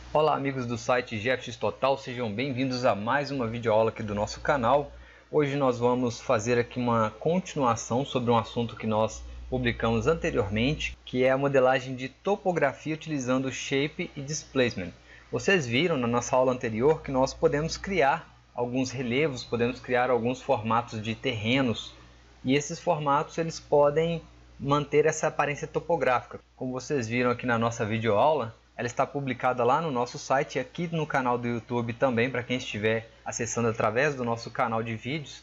Olá amigos do site GFX Total, sejam bem-vindos a mais uma videoaula aqui do nosso canal. Hoje nós vamos fazer aqui uma continuação sobre um assunto que nós publicamos anteriormente, que é a modelagem de topografia utilizando Shape e Displacement. Vocês viram na nossa aula anterior que nós podemos criar alguns relevos, podemos criar alguns formatos de terrenos, e esses formatos eles podem manter essa aparência topográfica. Como vocês viram aqui na nossa videoaula, ela está publicada lá no nosso site e aqui no canal do YouTube também, para quem estiver acessando através do nosso canal de vídeos.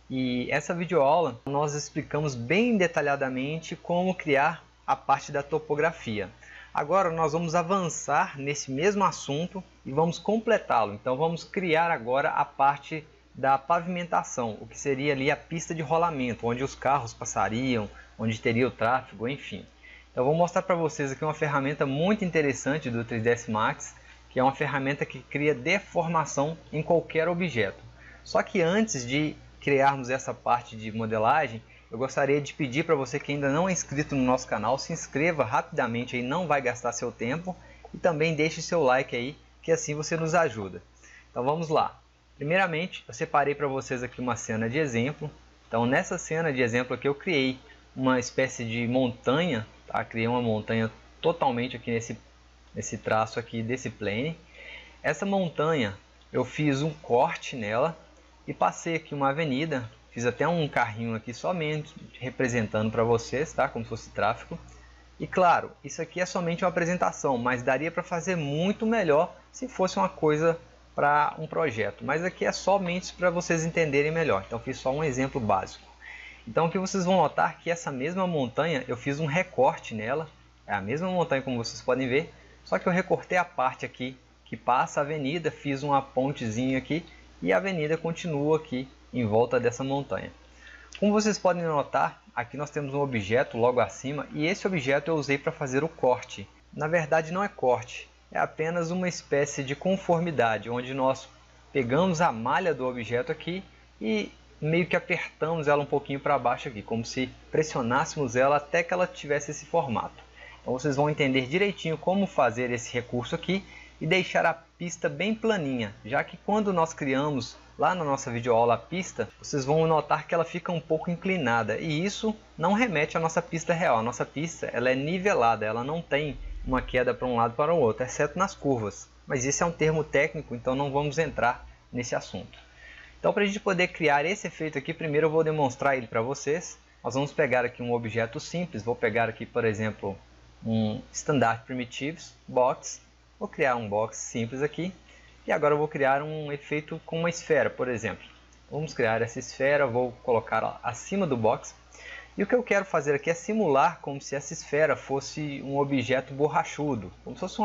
E essa videoaula nós explicamos bem detalhadamente como criar a parte da topografia. Agora nós vamos avançar nesse mesmo assunto e vamos completá-lo. Então vamos criar agora a parte da pavimentação, o que seria ali a pista de rolamento, onde os carros passariam, onde teria o tráfego, enfim. Então eu vou mostrar para vocês aqui uma ferramenta muito interessante do 3ds Max, que é uma ferramenta que cria deformação em qualquer objeto. Só que antes de criarmos essa parte de modelagem, eu gostaria de pedir para você que ainda não é inscrito no nosso canal, se inscreva rapidamente aí, não vai gastar seu tempo, e também deixe seu like aí, que assim você nos ajuda. Então vamos lá. Primeiramente, eu separei para vocês aqui uma cena de exemplo. Então nessa cena de exemplo aqui eu criei uma espécie de montanha, tá? Criei uma montanha totalmente aqui nesse traço aqui desse plane. Essa montanha eu fiz um corte nela e passei aqui uma avenida, fiz até um carrinho aqui somente representando para vocês, tá? Como se fosse tráfego. E claro, isso aqui é somente uma apresentação, mas daria para fazer muito melhor se fosse uma coisa para um projeto, mas aqui é somente para vocês entenderem melhor, então fiz só um exemplo básico. Então aqui vocês vão notar que essa mesma montanha eu fiz um recorte nela, é a mesma montanha como vocês podem ver, só que eu recortei a parte aqui que passa a avenida, fiz uma pontezinha aqui e a avenida continua aqui em volta dessa montanha. Como vocês podem notar, aqui nós temos um objeto logo acima e esse objeto eu usei para fazer o corte. Na verdade não é corte, é apenas uma espécie de conformidade, onde nós pegamos a malha do objeto aqui e meio que apertamos ela um pouquinho para baixo aqui, como se pressionássemos ela até que ela tivesse esse formato. Então vocês vão entender direitinho como fazer esse recurso aqui e deixar a pista bem planinha, já que quando nós criamos lá na nossa videoaula a pista, vocês vão notar que ela fica um pouco inclinada e isso não remete à nossa pista real. A nossa pista ela é nivelada, ela não tem uma queda para um lado para o outro, exceto nas curvas. Mas isso é um termo técnico, então não vamos entrar nesse assunto. Então para a gente poder criar esse efeito aqui, primeiro eu vou demonstrar ele para vocês. Nós vamos pegar aqui um objeto simples, vou pegar aqui por exemplo um Standard Primitives Box. Vou criar um box simples aqui. E agora eu vou criar um efeito com uma esfera, por exemplo. Vamos criar essa esfera, vou colocar acima do box. E o que eu quero fazer aqui é simular como se essa esfera fosse um objeto borrachudo, como se fosse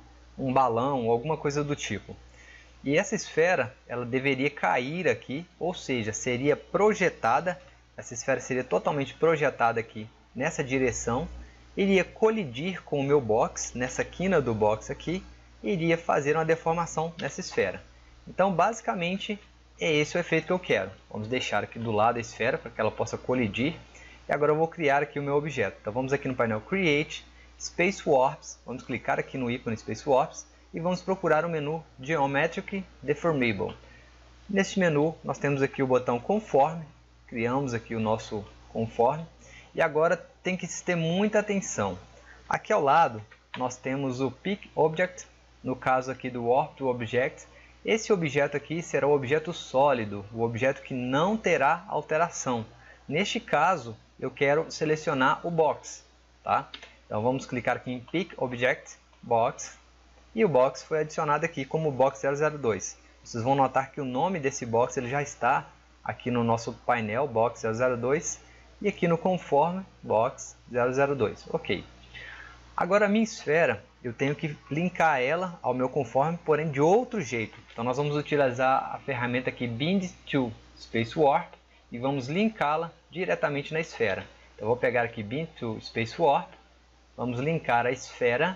um balão ou alguma coisa do tipo. E essa esfera ela deveria cair aqui, ou seja, seria projetada, essa esfera seria totalmente projetada aqui nessa direção, iria colidir com o meu box, nessa quina do box aqui, e iria fazer uma deformação nessa esfera. Então basicamente é esse o efeito que eu quero. Vamos deixar aqui do lado a esfera para que ela possa colidir. E agora eu vou criar aqui o meu objeto. Então vamos aqui no painel Create, Space Warps, vamos clicar aqui no ícone Space Warps e vamos procurar o menu Geometric Deformable. Neste menu nós temos aqui o botão Conforme, criamos aqui o nosso conforme e agora tem que ter muita atenção. Aqui ao lado nós temos o Pick Object, no caso aqui do Warp to Object. Esse objeto aqui será o objeto sólido, o objeto que não terá alteração. Neste caso eu quero selecionar o box, tá? Então vamos clicar aqui em Pick Object, Box, e o box foi adicionado aqui como Box 002. Vocês vão notar que o nome desse box ele já está aqui no nosso painel Box 002 e aqui no Conforme Box 002. Ok. Agora a minha esfera eu tenho que linkar ela ao meu conforme, porém de outro jeito. Então nós vamos utilizar a ferramenta aqui Bind to Space Warp e vamos linká-la diretamente na esfera. Então eu vou pegar aqui Bind to Space Warp, vamos linkar a esfera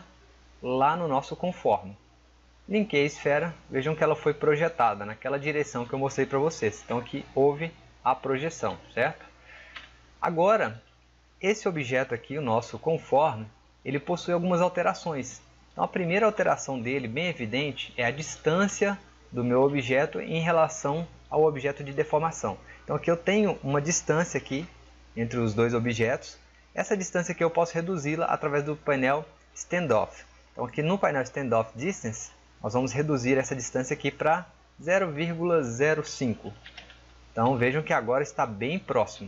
lá no nosso conforme. Linkei a esfera, vejam que ela foi projetada naquela direção que eu mostrei para vocês. Então aqui houve a projeção, certo? Agora, esse objeto aqui, o nosso conforme, ele possui algumas alterações. Então a primeira alteração dele, bem evidente, é a distância do meu objeto em relação ao objeto de deformação. Então aqui eu tenho uma distância aqui entre os dois objetos. Essa distância aqui eu posso reduzi-la através do painel Standoff. Então aqui no painel Standoff Distance, nós vamos reduzir essa distância aqui para 0,05. Então vejam que agora está bem próximo.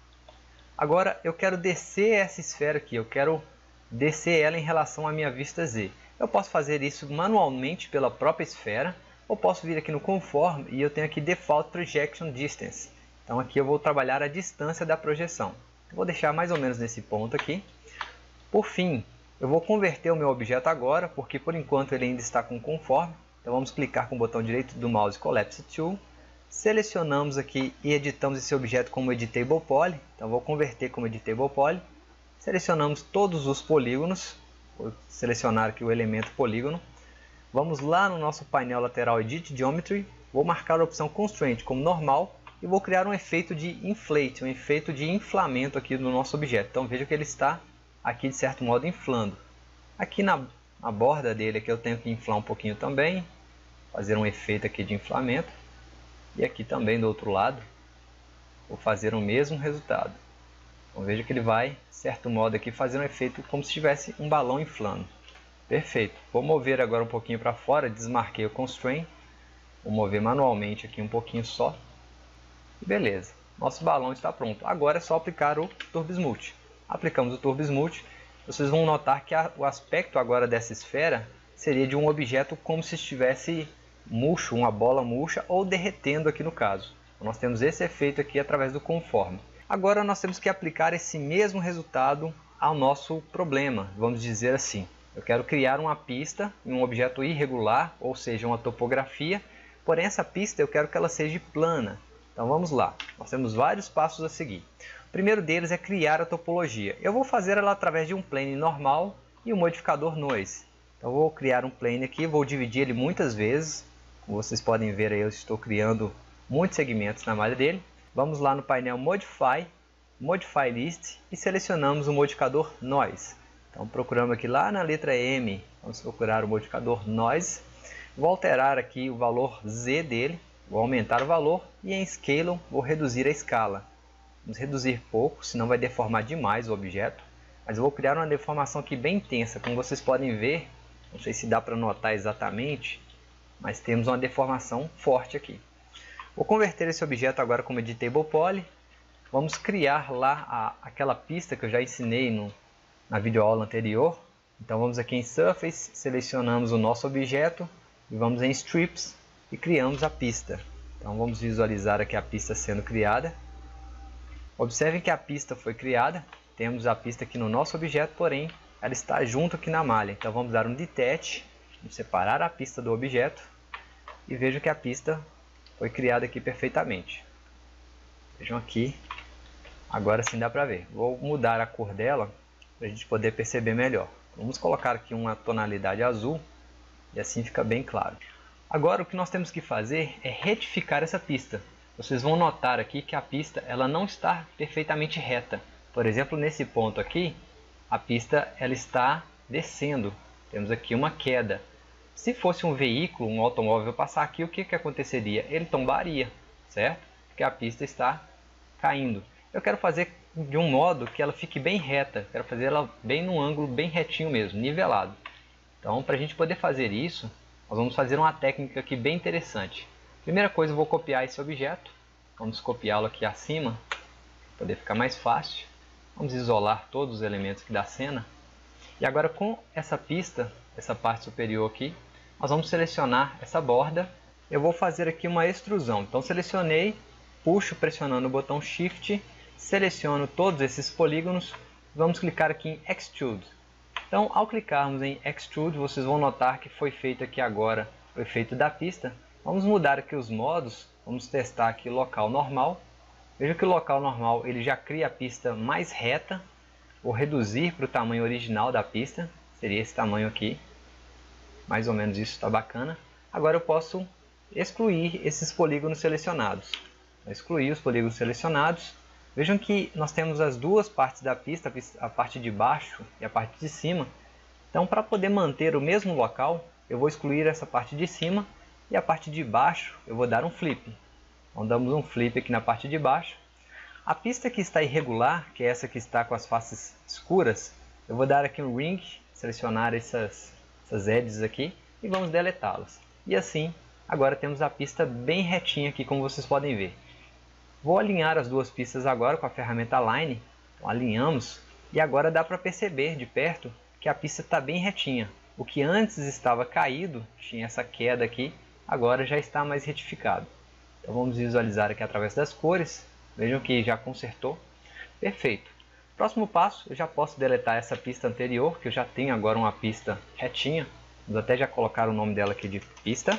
Agora eu quero descer essa esfera aqui, eu quero descer ela em relação à minha vista Z. Eu posso fazer isso manualmente pela própria esfera, ou posso vir aqui no Conform e eu tenho aqui Default Projection Distance. Então aqui eu vou trabalhar a distância da projeção. Eu vou deixar mais ou menos nesse ponto aqui. Por fim, eu vou converter o meu objeto agora, porque por enquanto ele ainda está com Conform. Então vamos clicar com o botão direito do mouse Collapse Tool. Selecionamos aqui e editamos esse objeto como Editable Poly. Então vou converter como Editable Poly. Selecionamos todos os polígonos. Vou selecionar aqui o elemento polígono. Vamos lá no nosso painel lateral Edit Geometry. Vou marcar a opção Constraint como normal. E vou criar um efeito de inflate, um efeito de inflamento aqui no nosso objeto. Então veja que ele está aqui de certo modo inflando. Aqui na borda dele aqui eu tenho que inflar um pouquinho também. Fazer um efeito aqui de inflamento. E aqui também do outro lado, vou fazer o mesmo resultado. Então veja que ele vai, de certo modo, aqui fazer um efeito como se tivesse um balão inflando. Perfeito. Vou mover agora um pouquinho para fora, desmarquei o Constraint. Vou mover manualmente aqui um pouquinho só. E beleza, nosso balão está pronto. Agora é só aplicar o Turbo Smooth. Aplicamos o Turbo Smooth. Vocês vão notar que o aspecto agora dessa esfera seria de um objeto como se estivesse murcho, uma bola murcha ou derretendo aqui no caso. Então, nós temos esse efeito aqui através do Conform. Agora nós temos que aplicar esse mesmo resultado ao nosso problema, vamos dizer assim. Eu quero criar uma pista em um objeto irregular, ou seja, uma topografia, porém essa pista eu quero que ela seja plana. Então vamos lá, nós temos vários passos a seguir. O primeiro deles é criar a topologia. Eu vou fazer ela através de um plane normal e um modificador Noise. Então eu vou criar um plane aqui, vou dividir ele muitas vezes. Como vocês podem ver aí, eu estou criando muitos segmentos na malha dele. Vamos lá no painel Modify, Modify List e selecionamos o modificador Noise. Então procuramos aqui lá na letra M, vamos procurar o modificador Noise. Vou alterar aqui o valor Z dele, vou aumentar o valor e em Scale vou reduzir a escala. Vamos reduzir pouco, senão vai deformar demais o objeto. Mas eu vou criar uma deformação aqui bem intensa, como vocês podem ver, não sei se dá para notar exatamente, mas temos uma deformação forte aqui. Vou converter esse objeto agora como Editable Poly. Vamos criar lá aquela pista que eu já ensinei na videoaula anterior. Então vamos aqui em Surface, selecionamos o nosso objeto e vamos em Strips e criamos a pista. Então vamos visualizar aqui a pista sendo criada. Observem que a pista foi criada. Temos a pista aqui no nosso objeto, porém ela está junto aqui na malha. Então vamos dar um Detach. Vamos separar a pista do objeto e vejam que a pista foi criada aqui perfeitamente. Vejam aqui, agora sim dá para ver. Vou mudar a cor dela para a gente poder perceber melhor. Vamos colocar aqui uma tonalidade azul e assim fica bem claro. Agora o que nós temos que fazer é retificar essa pista. Vocês vão notar aqui que a pista ela não está perfeitamente reta. Por exemplo, nesse ponto aqui, a pista ela está descendo. Temos aqui uma queda. Se fosse um veículo, um automóvel passar aqui, o que aconteceria? Ele tombaria, certo? Porque a pista está caindo. Eu quero fazer de um modo que ela fique bem reta. Quero fazer ela bem num ângulo bem retinho mesmo, nivelado. Então, para a gente poder fazer isso, nós vamos fazer uma técnica aqui bem interessante. Primeira coisa, eu vou copiar esse objeto. Vamos copiá-lo aqui acima, para poder ficar mais fácil. Vamos isolar todos os elementos aqui da cena. E agora com essa pista, essa parte superior aqui, nós vamos selecionar essa borda. Eu vou fazer aqui uma extrusão. Então selecionei, puxo pressionando o botão Shift, seleciono todos esses polígonos. Vamos clicar aqui em Extrude. Então ao clicarmos em Extrude, vocês vão notar que foi feito aqui agora o efeito da pista. Vamos mudar aqui os modos, vamos testar aqui o local normal. Veja que o local normal ele já cria a pista mais reta. Vou reduzir para o tamanho original da pista, seria esse tamanho aqui. Mais ou menos isso está bacana. Agora eu posso excluir esses polígonos selecionados. Vou excluir os polígonos selecionados. Vejam que nós temos as duas partes da pista, a parte de baixo e a parte de cima. Então, para poder manter o mesmo local, eu vou excluir essa parte de cima e a parte de baixo eu vou dar um flip. Então, damos um flip aqui na parte de baixo. A pista que está irregular, que é essa que está com as faces escuras, eu vou dar aqui um ring, selecionar essas edges aqui e vamos deletá-las. E assim, agora temos a pista bem retinha aqui, como vocês podem ver. Vou alinhar as duas pistas agora com a ferramenta Align. Então, alinhamos e agora dá para perceber de perto que a pista está bem retinha. O que antes estava caído, tinha essa queda aqui, agora já está mais retificado. Então vamos visualizar aqui através das cores. Vejam que já consertou. Perfeito. Próximo passo, eu já posso deletar essa pista anterior, que eu já tenho agora uma pista retinha. Vamos até já colocar o nome dela aqui de pista.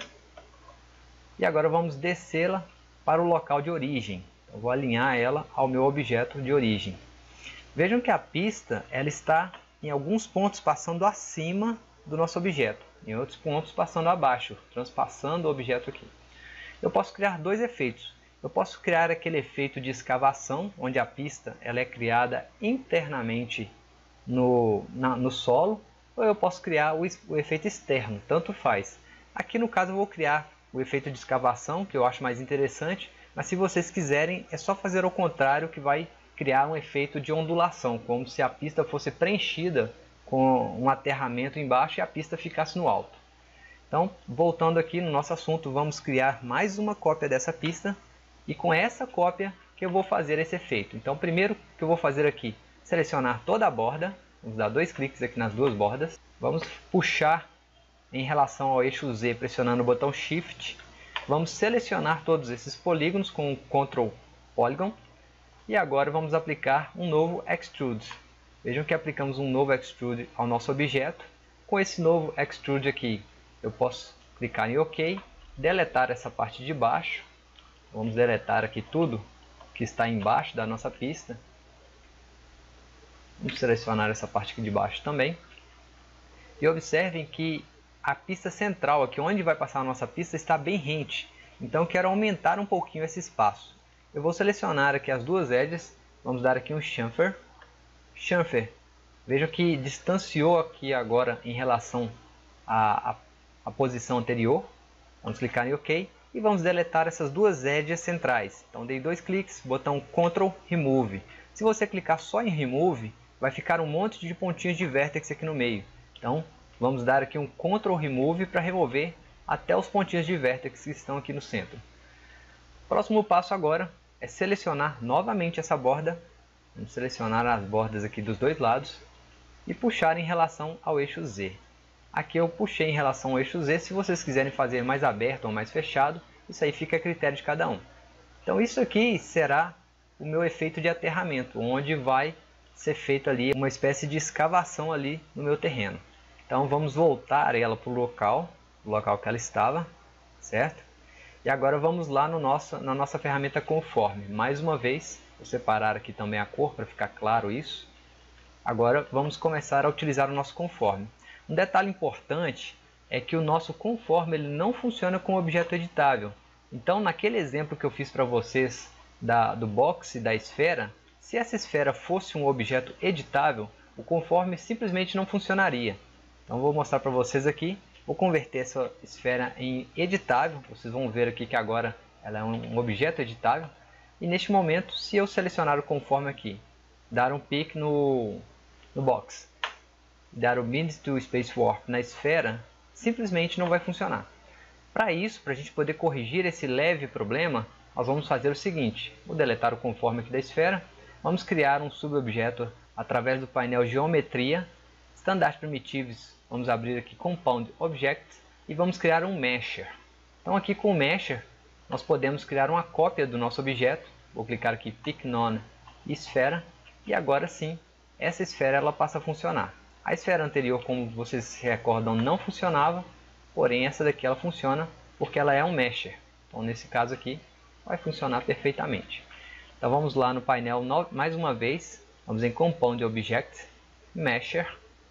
E agora vamos descê-la para o local de origem. Eu vou alinhar ela ao meu objeto de origem. Vejam que a pista ela está em alguns pontos passando acima do nosso objeto, em outros pontos passando abaixo, transpassando o objeto aqui. Eu posso criar dois efeitos. Eu posso criar aquele efeito de escavação, onde a pista ela é criada internamente no solo, ou eu posso criar o efeito externo, tanto faz. Aqui no caso eu vou criar o efeito de escavação, que eu acho mais interessante, mas se vocês quiserem é só fazer ao contrário, que vai criar um efeito de ondulação, como se a pista fosse preenchida com um aterramento embaixo e a pista ficasse no alto. Então, voltando aqui no nosso assunto, vamos criar mais uma cópia dessa pista e com essa cópia que eu vou fazer esse efeito. Então, primeiro que eu vou fazer aqui, selecionar toda a borda, vamos dar dois cliques aqui nas duas bordas, vamos puxar em relação ao eixo Z pressionando o botão Shift, vamos selecionar todos esses polígonos com o Ctrl Polygon. E agora vamos aplicar um novo Extrude. Vejam que aplicamos um novo Extrude ao nosso objeto. Com esse novo Extrude aqui, eu posso clicar em OK, deletar essa parte de baixo. Vamos deletar aqui tudo que está embaixo da nossa pista. Vamos selecionar essa parte aqui de baixo também. E observem que a pista central, aqui onde vai passar a nossa pista, está bem rente. Então eu quero aumentar um pouquinho esse espaço. Eu vou selecionar aqui as duas edges, vamos dar aqui um chamfer. Chamfer, vejam que distanciou aqui agora em relação à posição anterior. Vamos clicar em OK e vamos deletar essas duas edges centrais. Então dei dois cliques, botão Ctrl Remove. Se você clicar só em Remove, vai ficar um monte de pontinhos de vértex aqui no meio. Então vamos dar aqui um Ctrl Remove para remover até os pontinhos de vértex que estão aqui no centro. Próximo passo agora é selecionar novamente essa borda. Vamos selecionar as bordas aqui dos dois lados e puxar em relação ao eixo Z. Aqui eu puxei em relação ao eixo Z. Se vocês quiserem fazer mais aberto ou mais fechado, isso aí fica a critério de cada um. Então isso aqui será o meu efeito de aterramento, onde vai ser feito ali uma espécie de escavação ali no meu terreno. Então vamos voltar ela para o local que ela estava, certo? E agora vamos lá na nossa ferramenta Conforme. Mais uma vez, vou separar aqui também a cor para ficar claro isso. Agora vamos começar a utilizar o nosso Conforme. Um detalhe importante é que o nosso Conforme ele não funciona com objeto editável. Então naquele exemplo que eu fiz para vocês do box e da esfera, se essa esfera fosse um objeto editável, o Conforme simplesmente não funcionaria. Então vou mostrar para vocês aqui. Vou converter essa esfera em editável. Vocês vão ver aqui que agora ela é um objeto editável. E neste momento, se eu selecionar o Conforme aqui, dar um pick no box, dar o Bend to Space Warp na esfera, simplesmente não vai funcionar. Para isso, para a gente poder corrigir esse leve problema, nós vamos fazer o seguinte. Vou deletar o Conforme aqui da esfera. Vamos criar um subobjeto através do painel Geometria, Standard Primitives. Vamos abrir aqui Compound Object e vamos criar um Mesher. Então aqui com o Mesher nós podemos criar uma cópia do nosso objeto. Vou clicar aqui Pick None Esfera e agora sim essa esfera ela passa a funcionar. A esfera anterior, como vocês se recordam, não funcionava, porém essa daqui ela funciona porque ela é um Mesher. Então nesse caso aqui vai funcionar perfeitamente. Então vamos lá no painel mais uma vez, vamos em Compound Object, Mesher.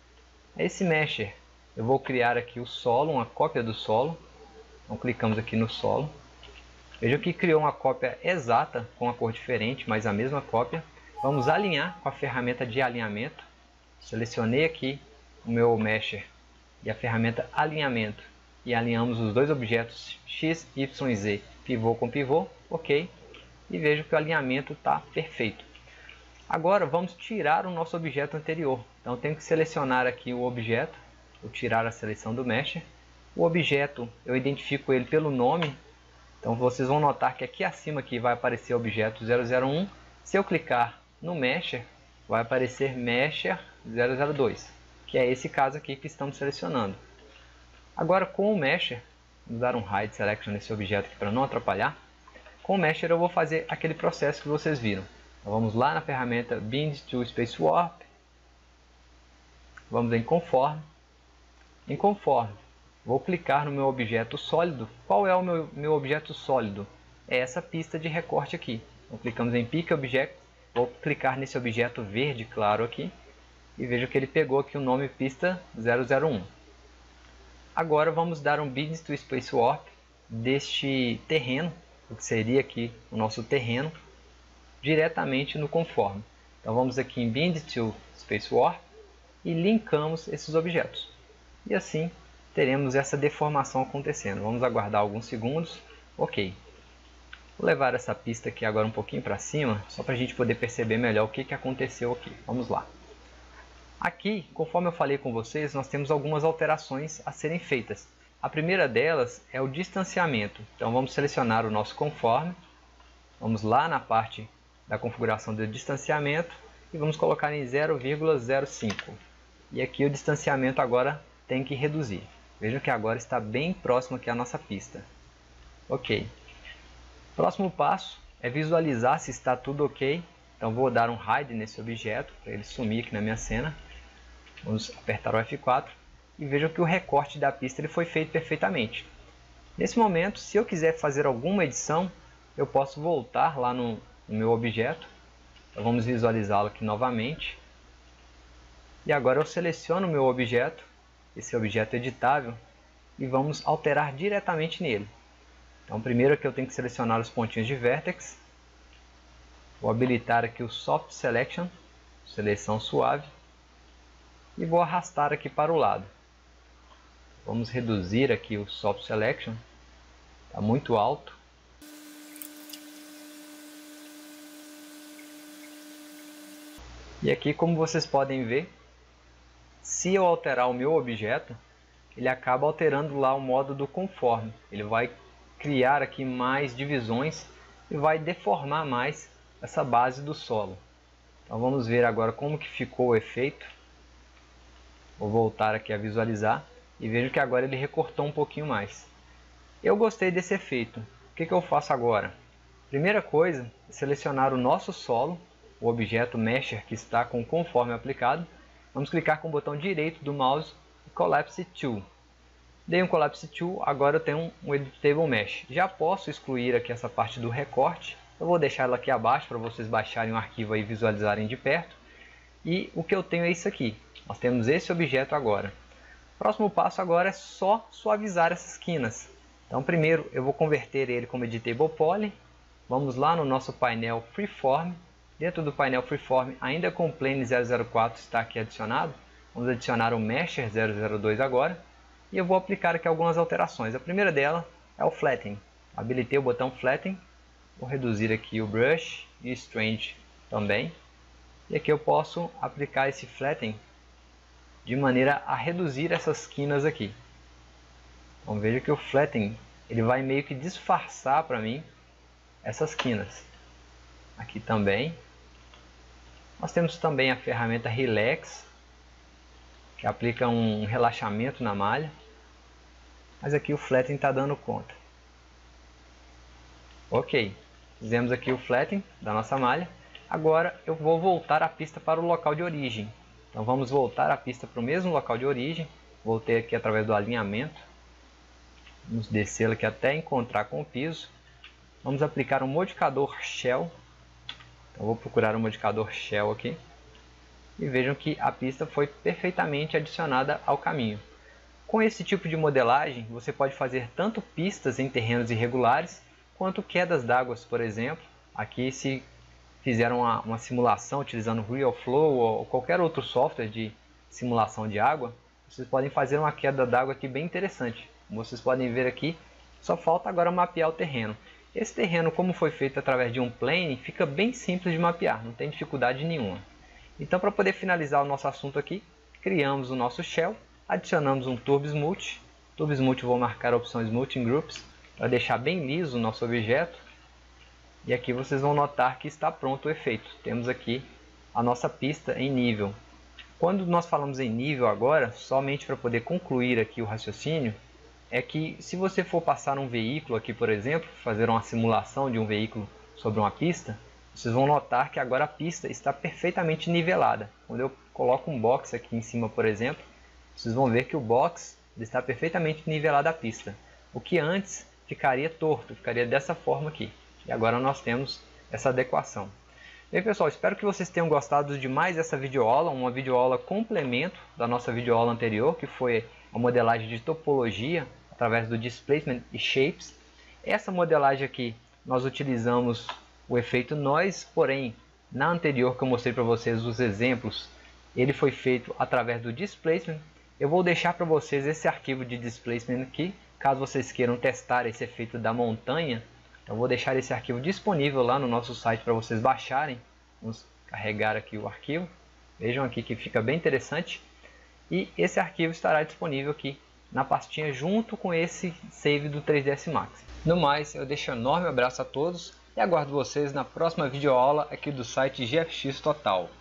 Esse Mesher, eu vou criar aqui o solo, uma cópia do solo. Então clicamos aqui no solo. Vejam que criou uma cópia exata, com uma cor diferente, mas a mesma cópia. Vamos alinhar com a ferramenta de alinhamento. Selecionei aqui o meu Mesher e a ferramenta alinhamento e alinhamos os dois objetos X, Y e Z, pivô com pivô, ok, e vejo que o alinhamento está perfeito. Agora vamos tirar o nosso objeto anterior, então tenho que selecionar aqui o objeto, vou tirar a seleção do Mesher. O objeto eu identifico ele pelo nome, então vocês vão notar que aqui acima aqui vai aparecer o objeto 001, se eu clicar no Mesher, vai aparecer Mesher 002, que é esse caso aqui que estamos selecionando. Agora com o Mesher, vamos dar um Hide Selection nesse objeto aqui para não atrapalhar. Com o Mesher eu vou fazer aquele processo que vocês viram. Então vamos lá na ferramenta Bind to Space Warp, vamos em Conform. Em Conform, vou clicar no meu objeto sólido. Qual é o meu objeto sólido? É essa pista de recorte aqui. Então clicamos em Pick Object, vou clicar nesse objeto verde claro aqui e vejo que ele pegou aqui o nome pista 001. Agora vamos dar um Bind to Space Warp deste terreno, o que seria aqui o nosso terreno, diretamente no Conform. Então vamos aqui em Bind to Space Warp e linkamos esses objetos. E assim teremos essa deformação acontecendo. Vamos aguardar alguns segundos. Ok. Vou levar essa pista aqui agora um pouquinho para cima, só para a gente poder perceber melhor o que aconteceu aqui. Vamos lá. Aqui, conforme eu falei com vocês, nós temos algumas alterações a serem feitas. A primeira delas é o distanciamento. Então vamos selecionar o nosso conforme. Vamos lá na parte da configuração do distanciamento e vamos colocar em 0,05. E aqui o distanciamento agora tem que reduzir. Vejam que agora está bem próximo aqui à nossa pista. Ok. Próximo passo é visualizar se está tudo ok. Então vou dar um hide nesse objeto para ele sumir aqui na minha cena. Vamos apertar o F4 e vejam que o recorte da pista ele foi feito perfeitamente. Nesse momento, se eu quiser fazer alguma edição, eu posso voltar lá no meu objeto. Então vamos visualizá-lo aqui novamente. E agora eu seleciono o meu objeto, esse objeto editável, e vamos alterar diretamente nele. Então primeiro aqui eu tenho que selecionar os pontinhos de Vertex. Vou habilitar aqui o Soft Selection, seleção suave. E vou arrastar aqui para o lado. Vamos reduzir aqui o Soft Selection, está muito alto. E aqui, como vocês podem ver, se eu alterar o meu objeto, ele acaba alterando lá o modo do conforme. Ele vai criar aqui mais divisões e vai deformar mais essa base do solo. Então vamos ver agora como que ficou o efeito. Vou voltar aqui a visualizar e vejo que agora ele recortou um pouquinho mais. Eu gostei desse efeito. O que eu faço agora? Primeira coisa é selecionar o nosso solo, o objeto Mesher que está com o conforme aplicado. Vamos clicar com o botão direito do mouse e Collapse To. Dei um Collapse To, agora eu tenho um Editable Mesh. Já posso excluir aqui essa parte do recorte. Eu vou deixar ela aqui abaixo para vocês baixarem o arquivo e visualizarem de perto. E o que eu tenho é isso aqui. Nós temos esse objeto agora. O próximo passo agora é só suavizar essas quinas. Então primeiro eu vou converter ele como Editable Poly. Vamos lá no nosso painel Freeform. Dentro do painel Freeform, ainda com o Plane 004 está aqui adicionado. Vamos adicionar o Mesher 002 agora. E eu vou aplicar aqui algumas alterações. A primeira dela é o Flatten. Habilitei o botão Flatten. Vou reduzir aqui o Brush e o Strange também. E aqui eu posso aplicar esse Flatten de maneira a reduzir essas quinas aqui. Então veja que o Flatten ele vai meio que disfarçar para mim essas quinas. Aqui também. Nós temos também a ferramenta Relax, que aplica um relaxamento na malha. Mas aqui o Flatten está dando conta. Ok, fizemos aqui o Flatten da nossa malha. Agora eu vou voltar a pista para o local de origem. Então vamos voltar a pista para o mesmo local de origem. Voltei aqui através do alinhamento. Vamos descê-la aqui até encontrar com o piso. Vamos aplicar um modificador Shell. Então vou procurar um modificador Shell aqui. E vejam que a pista foi perfeitamente adicionada ao caminho. Com esse tipo de modelagem, você pode fazer tanto pistas em terrenos irregulares, quanto quedas d'água, por exemplo. Aqui se fizeram uma simulação utilizando RealFlow ou qualquer outro software de simulação de água, vocês podem fazer uma queda d'água aqui bem interessante. Como vocês podem ver aqui, só falta agora mapear o terreno. Esse terreno, como foi feito através de um plane, fica bem simples de mapear, não tem dificuldade nenhuma. Então, para poder finalizar o nosso assunto aqui, criamos o nosso shell, adicionamos um Turbo Smooth. Turbo Smooth, vou marcar a opção Smoothing Groups para deixar bem liso o nosso objeto. E aqui vocês vão notar que está pronto o efeito. Temos aqui a nossa pista em nível. Quando nós falamos em nível agora, somente para poder concluir aqui o raciocínio, é que se você for passar um veículo aqui, por exemplo, fazer uma simulação de um veículo sobre uma pista, vocês vão notar que agora a pista está perfeitamente nivelada. Quando eu coloco um box aqui em cima, por exemplo, vocês vão ver que o box está perfeitamente nivelado à pista. O que antes ficaria torto, ficaria dessa forma aqui. E agora nós temos essa adequação. Bem, pessoal, espero que vocês tenham gostado de mais essa videoaula, uma videoaula complemento da nossa videoaula anterior, que foi a modelagem de topologia através do Displacement e Shapes. Essa modelagem aqui nós utilizamos o efeito Noise, porém na anterior que eu mostrei para vocês os exemplos, ele foi feito através do Displacement. Eu vou deixar para vocês esse arquivo de Displacement aqui, caso vocês queiram testar esse efeito da montanha. Eu vou deixar esse arquivo disponível lá no nosso site para vocês baixarem. Vamos carregar aqui o arquivo. Vejam aqui que fica bem interessante. E esse arquivo estará disponível aqui na pastinha junto com esse save do 3ds Max. No mais, eu deixo um enorme abraço a todos e aguardo vocês na próxima videoaula aqui do site GFX Total.